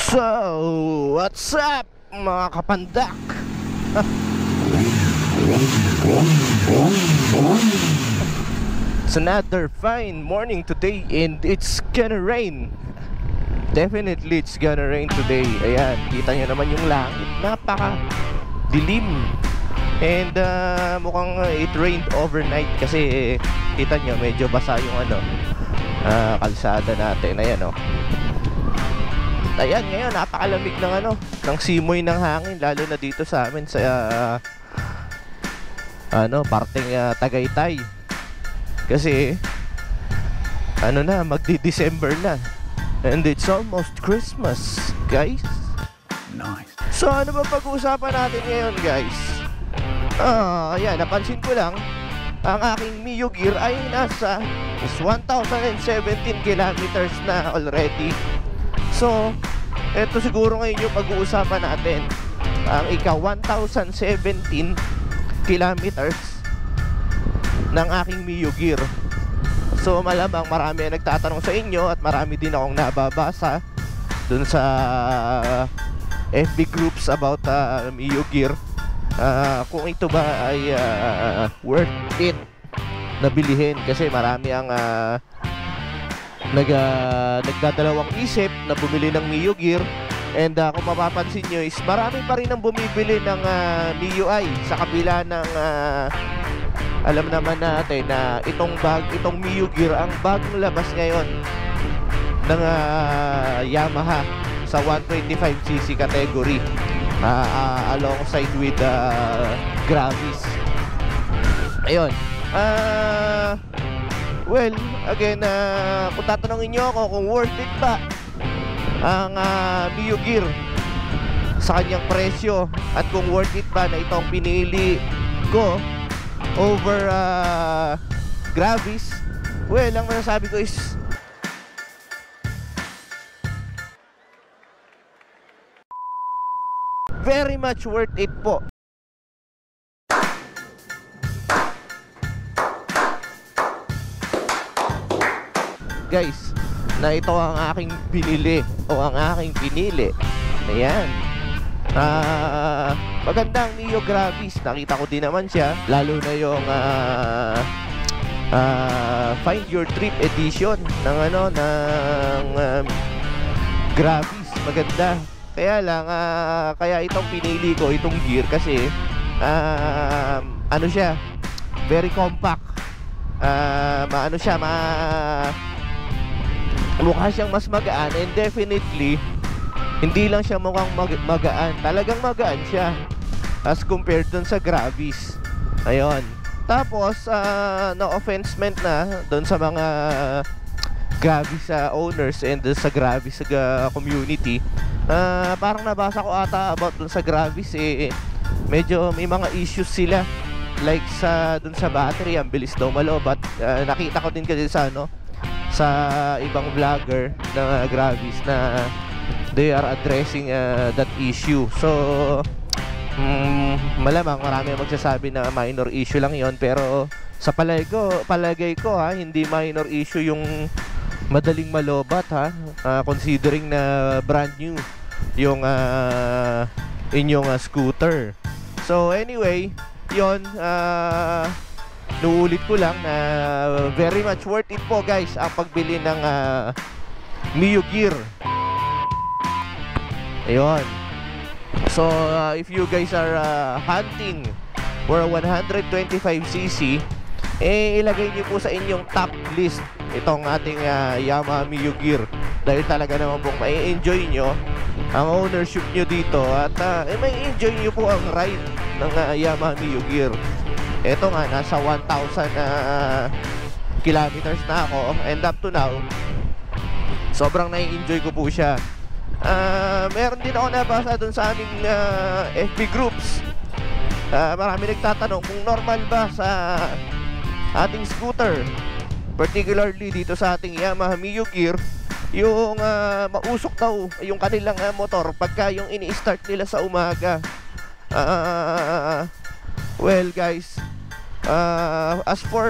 So, what's up mga kapandak? It's another fine morning today and it's gonna rain. Definitely it's gonna rain today. Ayan, kita nyo naman yung langit, napaka dilim. And mukhang it rained overnight kasi kita nyo medyo basa yung kalsada natin. Ayan o. Ayan, ngayon napakalamig ng ng simoy ng hangin, lalo na dito sa amin sa parteng Tagaytay. Kasi magdi-December na. And it's almost Christmas, guys. Nice. So ano ba pag-uusapan natin ngayon, guys? Ayan, napansin ko lang ang aking Mio gear ay nasa 1,017 kilometers na already. So, eto siguro ngayon yung pag-uusapan natin. Ang 1,017 kilometers ng aking Mio gear. So, malamang marami ang nagtatanong sa inyo at marami din akong nababasa dun sa FB groups about Mio gear. Kung ito ba ay worth it na bilihin, kasi marami ang nagdadalawang isip na bumili ng Mio gear. And kung mapapansin nyo is marami pa rin ang bumibili ng MIUI sa kabila ng alam naman natin na itong Mio gear ang bagong labas ngayon ng Yamaha sa 125cc category, alongside with Gravis. Ayun. Well, again, kung tatanungin nyo ako kung worth it ba ang Mio gear sa kanyang presyo at kung worth it ba na itong pinili ko over Gravis, well, ang masasabi ko is very much worth it po. Guys, na ito ang aking binili o ang aking pinili. Ayan. Magandang Mio Gravis. Nakita ko din naman siya, lalo na yung Find Your Trip edition ng Gravis. Maganda. Kaya lang kaya itong pinili ko, itong gear, kasi siya, very compact. Mukha siyang mas magaan, and definitely hindi lang siya mukhang magaan, talagang magaan siya as compared dun sa Gravis. Ayun. Tapos no offense meant na dun sa mga Gravis owners and sa Gravis community. Parang nabasa ko ata about dun sa Gravis, medyo may mga issues sila, like dun sa battery, ang bilis daw malobat. Nakita ko din kasi sa ibang vlogger na Gravis na they are addressing that issue. So malamang marami magsasabi na minor issue lang yon, pero sa palagay ko hindi minor issue yung madaling malobat, considering na brand new yung inyong scooter. So anyway, yon, nuulit ko lang na very much worth it po, guys, ang pagbili ng Mio gear. Ayun. So if you guys are hunting for a 125cc, ilagay niyo po sa inyong top list itong ating Yamaha Mio gear, dahil talaga naman pong mai-enjoy nyo ang ownership nyo dito at mai-enjoy nyo po ang ride ng Yamaha Mio gear. Ito nga, nasa 1,000 kilometers na ako, and up to now sobrang nai-enjoy ko po siya. Meron din ako nabasa dun sa aming FB groups. Marami nagtatanong kung normal ba sa ating scooter, particularly dito sa ating Yamaha Mio gear, yung mausok daw yung kanilang motor pagka yung ini-start nila sa umaga. Well, guys, as for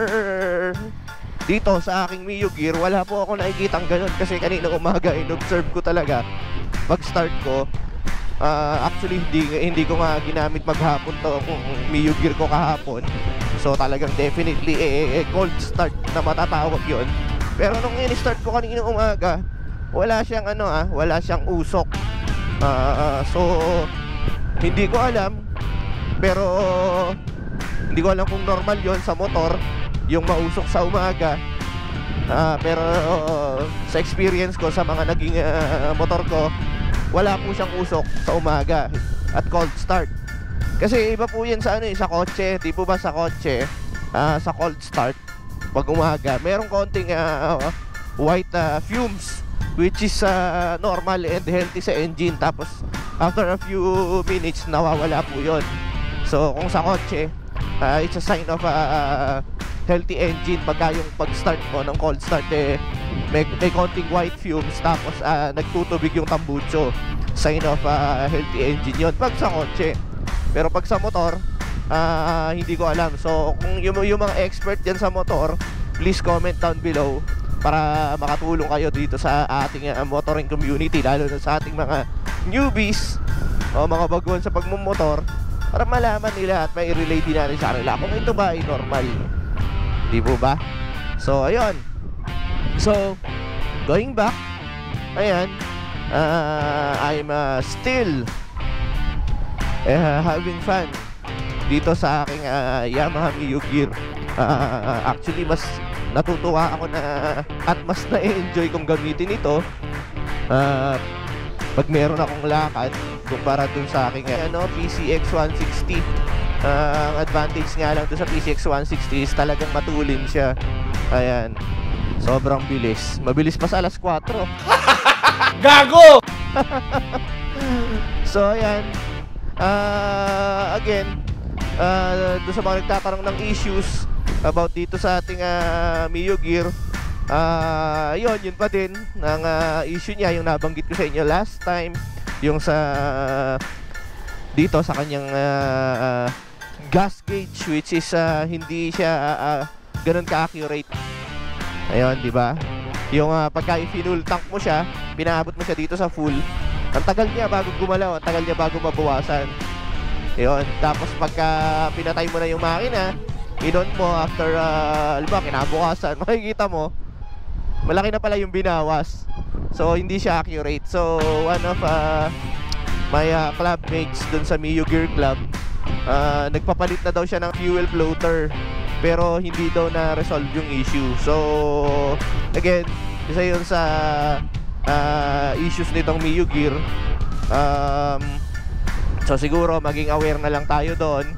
dito sa aking Mio gear, wala po ako nakikitang ganun, kasi kanina umaga in-observe ko talaga pag start ko. Actually hindi ko nga ginamit maghapon to Mio Gear ko kahapon. So talagang definitely cold start na matatawag yon. Pero nung in-start ko kanina umaga, wala siyang wala siyang usok. So hindi ko alam, pero hindi ko alam kung normal yon sa motor yung mausok sa umaga. Pero sa experience ko sa mga naging motor ko, wala po siyang usok sa umaga at cold start. Kasi iba po yan sa sa kotse. Di po ba sa kotse, sa cold start pag umaga, merong konting white fumes, which is normal and healthy sa engine. Tapos after a few minutes, nawawala po yon. So kung sa kotse, it's a sign of healthy engine. Pagka yung pag-start mo ng cold start, may konting white fumes, tapos nagtutubig yung tambucho, sign of healthy engine yon pag sa kotse. Pero pag sa motor, hindi ko alam. So kung yung mga expert dyan sa motor, please comment down below para makatulong kayo dito sa ating motoring community, lalo na sa ating mga newbies o mga baguhan sa pagmumotor, para malaman nila at may relate din natin sa kanila kung ito ba ay normal. Di po ba? So ayun. So going back, ayan, I'm still having fun dito sa aking Yamaha Mio Gear. Actually mas natutuwa ako na at mas na-enjoy kong gamitin ito pag meron akong lakad kumpara dun sa aking PCX 160. Ang advantage nga lang dun sa PCX 160 is talagang matulin siya. Ayan, sobrang bilis. Mabilis pa sa alas 4. Gago! So ayan, again, doon sa mga nagtatanong ng issues about dito sa ating Mio Gear, yun pa din ng issue niya, yung nabanggit ko sa inyo last time, yung sa dito sa kanyang gas gauge, which is hindi siya ganun ka-accurate. Ayun, di ba? Yung pagka i-fuel tank mo siya, pinaabot mo siya dito sa full, ang tagal niya bago gumalaw, ang tagal niya bago mabawasan. Ayun, tapos pagka pinatay mo na yung makina, i-on mo after kinabukasan, makikita mo malaki na pala yung binawas. So hindi siya accurate. So one of my club mates dun sa Mio Gear Club, nagpapalit na daw siya ng fuel floater, pero hindi daw na-resolve yung issue. So again, isa yun sa issues nitong Mio Gear. So siguro maging aware na lang tayo doon.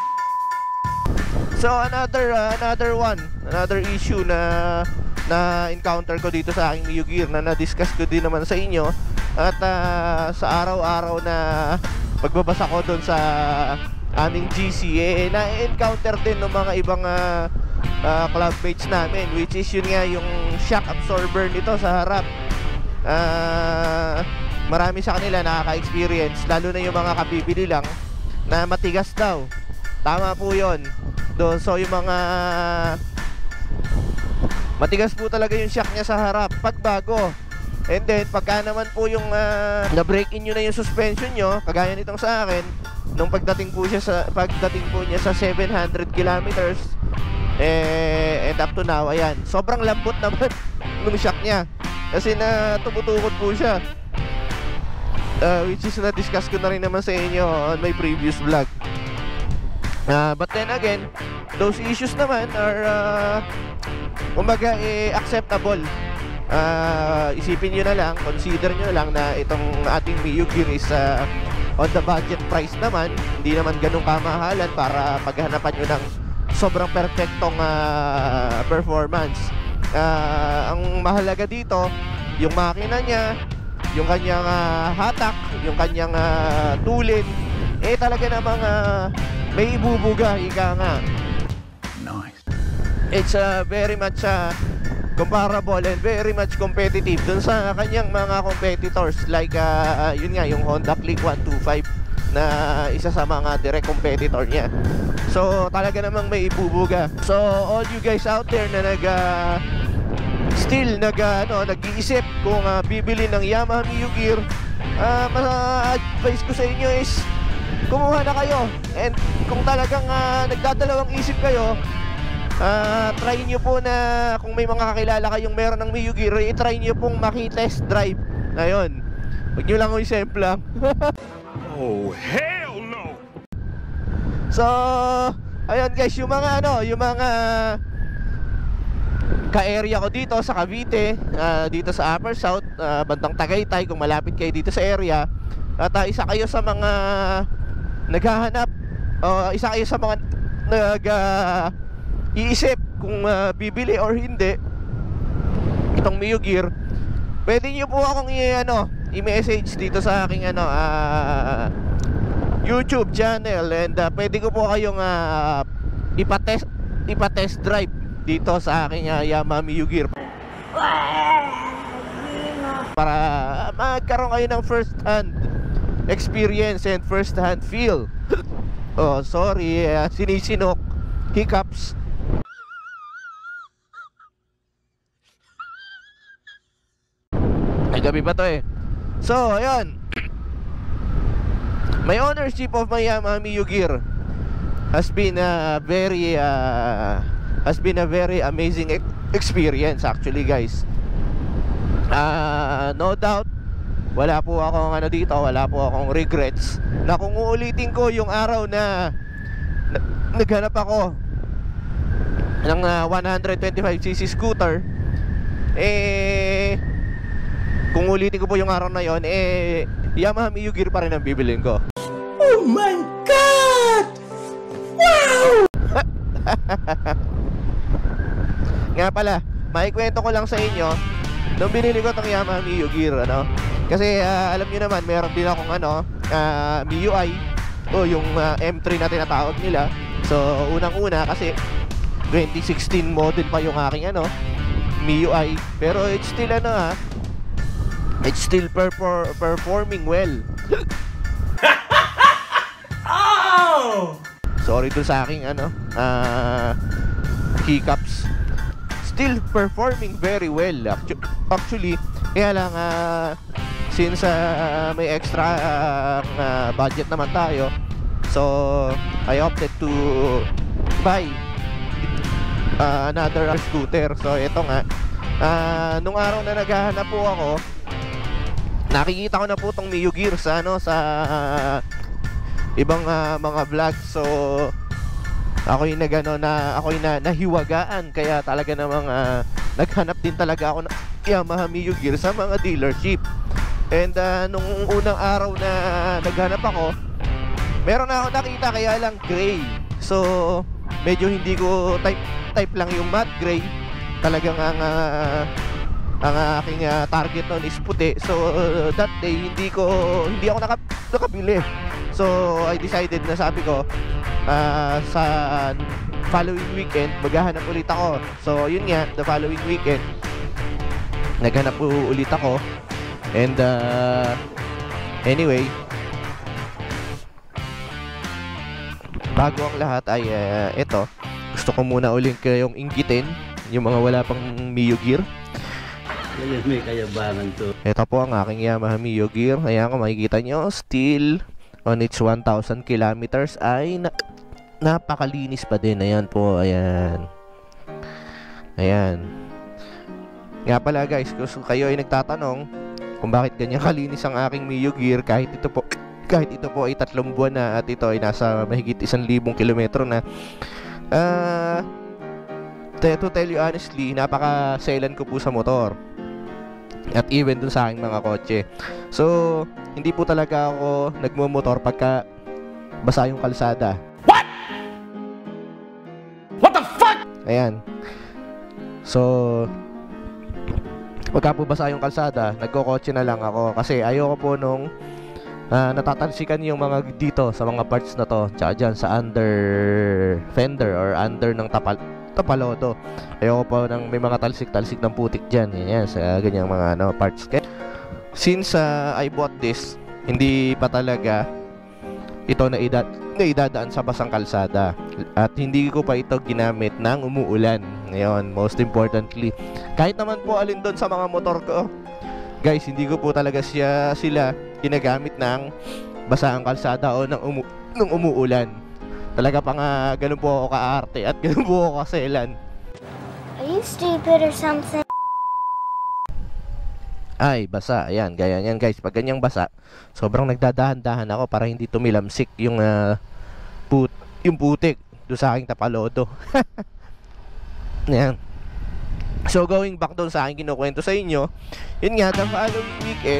So another issue na encounter ko dito sa aking Mio Gear, na na-discuss ko din naman sa inyo, at sa araw-araw na pagbabasa ko doon sa aming GC, na-encounter din ng mga ibang clubmates namin, which is yun nga, yung shock absorber nito sa harap. Marami sa kanila nakaka-experience, lalo na yung mga kabibili lang, na matigas daw. Tama po yun. So yung mga matigas po talaga yung shock niya sa harap pag bago. And then pagka naman po yung na-break in nyo na yung suspension nyo, kagaya nitong sa akin, nung pagdating po niya sa 700 kilometers, and up to now, ayan, sobrang lambot naman nung shock niya, kasi na tumutukod po siya, which is na-discuss ko na rin naman sa inyo on my previous vlog. But then again, those issues naman are kumbaga acceptable. Isipin nyo na lang, consider nyo lang na itong ating Mio Gear is on the budget price naman. Hindi naman ganun kamahalan para paghanapan nyo ng sobrang perfectong performance. Ang mahalaga dito, yung makina niya, yung kanyang hatak, yung kanyang tulin, talaga namang may ibubuga, ika nga. Nice. It's very much comparable and very much competitive dun sa kanyang mga competitors, like yun nga, yung Honda Click 125 na isa sa mga direct competitor niya. So talaga namang may ibubuga. So all you guys out there na nag-iisip kung bibili ng Yamaha Mio Gear, advice ko sa inyo is kumuha na kayo. And kung talagang nagdadalawang isip kayo, try nyo po na kung may mga kakilala kayong meron ng Miyugir, i-try nyo pong maki-test drive. Ayun, huwag nyo lang i-simple lang. Oh, hell no! So, ayun guys, yung mga ka-area ko dito sa Cavite, dito sa Upper South, bandang Tagaytay, kung malapit kayo dito sa area, at isa kayo sa mga naghahanap, isa kayo sa mga iisip kung bibili or hindi itong Miyugir, pwede nyo po akong i-message dito sa aking YouTube channel, and pwede ko po kayong ipa-test drive dito sa aking Yamaha Miyugir para magkaroon kayo ng first hand experience and first hand feel. Oh, sorry, sinisinok, hiccups. Ay, gabi pa to eh. So, ayun. My ownership of my Yamaha Miyugir has been a very amazing experience actually, guys. No doubt, wala po akong wala po akong regrets na kung uulitin ko yung araw na naghanap ako ng 125cc scooter, kung ulitin ko po yung araw na yon, Yamaha Miyugir pa rin ang bibilin ko. Oh my God! Wow! Nga pala, maikwento ko lang sa inyo nung binili ko tong Yamaha Miyugir, kasi alam niyo naman, meron din akong MIUI, o yung M3 na tinatawag nila. So unang-una kasi 2016 model pa yung aking MIUI, pero it's still it's still performing well. Oh! Sorry dun sa aking hiccups. Still performing very well actually. Kaya lang since may extra budget naman tayo, so I opted to buy another scooter. So ito nga, nung araw na naghahanap po ako, nakikita ko na po tong Miyugir sa ibang mga vlog. So ako'y nahiwagaan, kaya talaga namang naghanap din talaga ako ng Yamaha Miyugir sa mga dealership. And nung unang araw na naghanap ako, meron na ako nakita, kaya lang gray. So medyo hindi ko type lang yung matte gray. Talagang ang aking target noon is puti. So that day hindi ako nakabili. So I decided na, sabi ko, sa following weekend maghahanap ulit ako. So yun nga, the following weekend naghanap ulit ako. And anyway, bago ang lahat ay ito, gusto ko muna ulit kayong inggitin yung mga wala pang Miyugir. May kayabangan to. Ito po ang aking Yamaha Miyugir. Ayan, kung makikita nyo, still on its 1,000 kilometers ay napakalinis pa din. Ayan po, ayan. Ayan. Nga pala guys, kung kayo ay nagtatanong kung bakit ganyan kalinis ang aking Miyugir, kahit ito po ay 3 buwan na at ito ay nasa mahigit 1,000 kilometro na, to tell you honestly, napaka-selan ko po sa motor at even dun sa aking mga kotse. So hindi po talaga ako nagmumotor pagka basa yung kalsada. What the fuck? Ayan. So pagka po basa yung kalsada, nagkokotse na lang ako kasi ayoko po nung natatalsikan yung mga dito sa mga parts na to, tsaka dyan sa under fender or under ng tapalodo. Ayoko po nang may mga talsik-talsik ng putik dyan. Yan, sa ganyang mga parts. Since I bought this, hindi pa talaga ito na idadaan sa basang kalsada. At hindi ko pa ito ginamit nang umuulan. Ngayon, most importantly, kahit naman po alin doon sa mga motor ko, guys, hindi ko po talaga sila ginagamit ng basaang kalsada o ng umuulan. Talaga pa nga ganun po ako kaarte at ganun po ako kaselan. Are you stupid or something? Ay, basa. Ayan, gaya yan guys. Pag ganyang basa, sobrang nagdadahan-dahan ako para hindi tumilamsik yung yung putik doon sa aking tapalodo. Ayan. So going back doon sa aking kinukwento sa inyo, yun nga, the following weekend,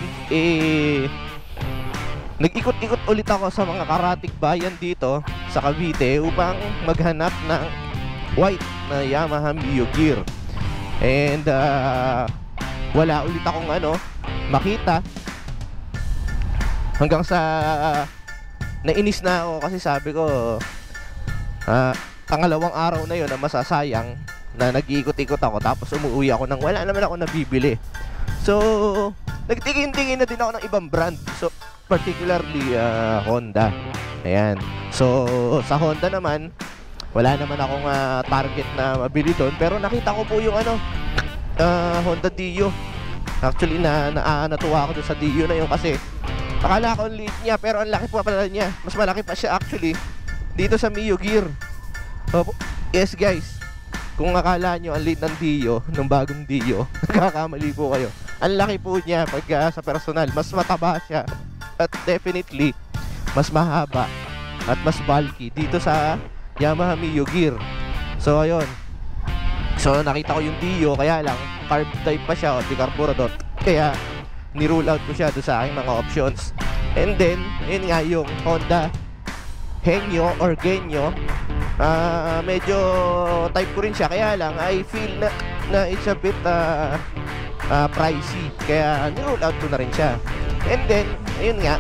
nag-ikot-ikot ulit ako sa mga karatig bayan dito sa Cavite upang maghanap ng white na Yamaha Mio Gear. And wala ulit akong makita hanggang sa nainis na ako kasi sabi ko pangalawang araw na yun na masasayang na nag-iikot-ikot ako tapos umuwi ako nang wala naman ako nabibili. So nagtingin-tingin na din ako ng ibang brand, so particularly Honda. Ayan. So sa Honda naman wala naman akong target na mabili doon, pero nakita ko po yung Honda Dio. Actually natuwa ako dun sa Dio na yun kasi akala ko ang liit niya pero ang laki pa pala niya. Mas malaki pa siya actually dito sa Mio Gear. Yes guys, kung akala nyo ang liit ng Dio, ng bagong Dio, nagkakamali po kayo. Ang laki po niya pag sa personal. Mas mataba siya at definitely mas mahaba at mas bulky dito sa Yamaha Mio Gear. So ayun, so nakita ko yung Dio, kaya lang carb type pa siya o decarburador, kaya ni-rule out ko siya doon sa aking mga options. And then yun nga yung Honda Henyo or Genyo, medyo type ko rin siya, kaya lang I feel na it's a bit pricey, kaya ni-rule out ko na rin siya. And then ayun nga,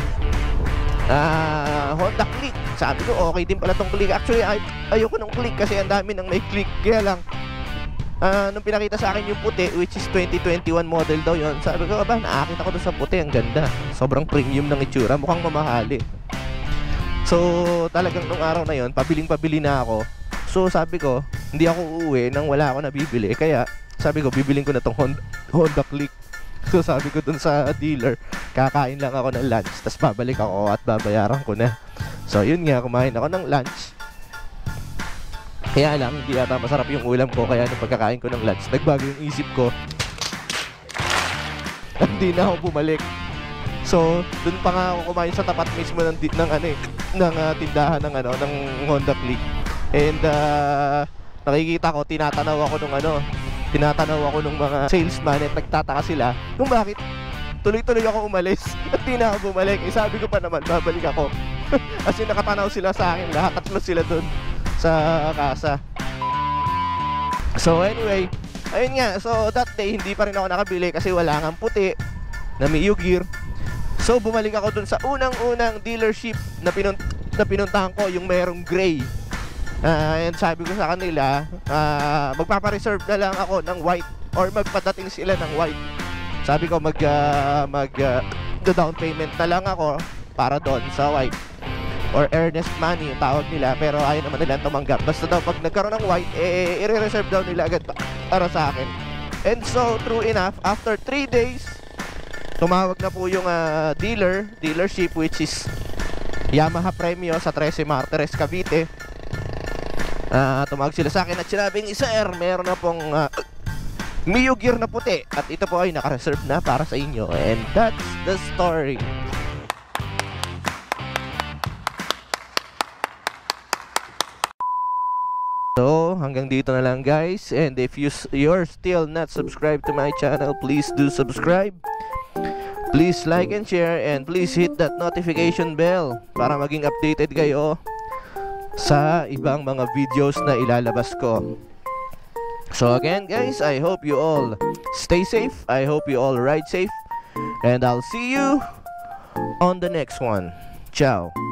Honda Click, sabi ko okay din pala tong Click. Actually ayoko nung Click kasi ang dami nang may Click, kaya lang nung pinakita sa akin yung puti, which is 2021 model daw yun, sabi ko naakit ako doon sa puti, ang ganda, sobrang premium ng itsura, mukhang mamahali. So talagang nung araw na yun pabiling-pabili na ako. So sabi ko hindi ako uuwi nang wala ako nabibili, kaya sabi ko bibiling ko na tong Honda Click. So sabi ko dun sa dealer, kakain lang ako ng lunch, tas babalik ako at babayaran ko na. So yun nga, kumain ako ng lunch, kaya lang hindi ata masarap yung ulam ko, kaya nung pagkakain ko ng lunch nagbago yung isip ko. Hindi na ako bumalik. So dun pa nga ako kumain sa tapat mismo ng tindahan ng Honda Click. And nakikita ko, tinatanaw ako nung mga salesman at nagtataka sila kung bakit tuloy-tuloy ako umalis at di na ako bumalik. Sabi ko pa naman babalik ako. Kasi nakatanaw sila sa akin, lahat tatlo sila dun sa kasa. So anyway, ayun nga, so that day hindi pa rin ako nakabili kasi wala ngang puti na Mio Gear. So bumalik ako dun sa unang-unang dealership na pinuntahan ko, yung merong gray. And sabi ko sa kanila, magpapareserve na lang ako ng white or magpadating sila ng white. Sabi ko down payment na lang ako para doon sa white or earnest money yung tawag nila, pero ayaw naman nila tumanggap. Basta daw pag nagkaroon ng white, i-reserve daw nila agad para sa akin. And so true enough, after 3 days tumawag na po yung dealership, which is Yamaha Premio sa 13 Martires, Cavite. Tumawag sila sa akin at sinabing, sir, meron na pong Mio Gear na puti at ito po ay naka-reserve na para sa inyo. And that's the story. So hanggang dito na lang guys, and if you're still not subscribed to my channel, please do subscribe. Please like and share, and please hit that notification bell para maging updated kayo sa ibang mga videos na ilalabas ko. So again guys, I hope you all stay safe, I hope you all ride safe, and I'll see you on the next one. Ciao.